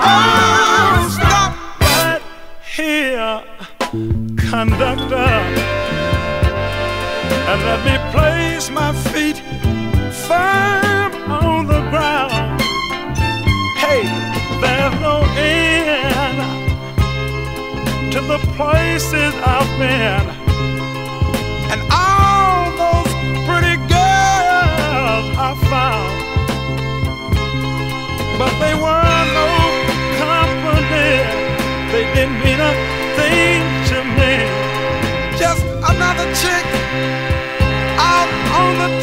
Oh, stop right here, conductor, and let me place my feet firm on the ground. Hey, there's no end to the places I've been, and all those pretty girls I found, but they were no company. They didn't mean a thing to me. Just another chick out on the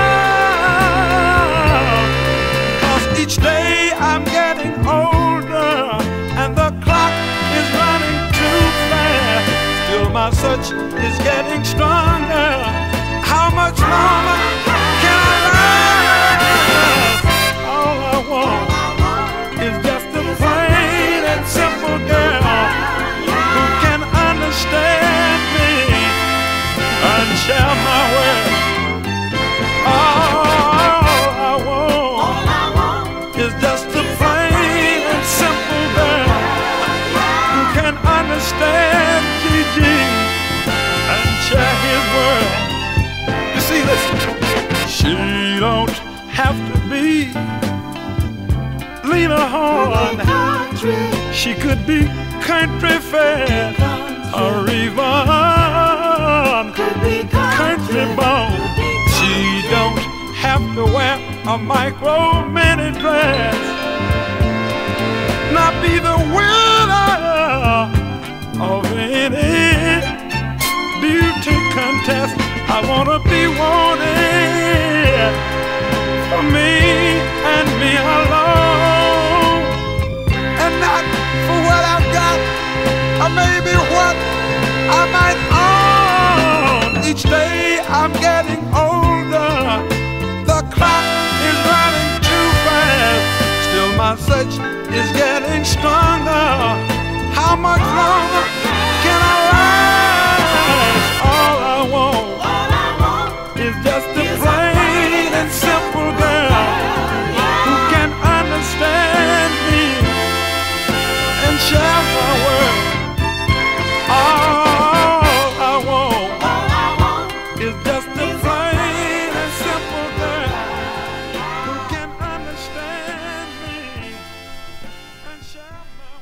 town. 'Cause each day I'm getting older and the clock is running too fast. Still my search is getting stronger. How much longer can I last? All I want is just a plain and simple girl who can understand me and share my world. All I want is just a plain and simple girl who can understand Gigi and share his world. You see, listen, she don't have to be Lena Horne. She could be country fair or even country bone. She don't have to wear a micro mini dress, not be the winner of any beauty contest. I wanna be wanted for me and me alone, and not for what I've got, or maybe what I might own. Each day I'm getting older, the clock is running too fast. Still my search is getting stronger. How much longer can I last? All I want is just a plain and simple girl who can understand me and share my world. All I want is just a plain and simple girl who can understand me and share my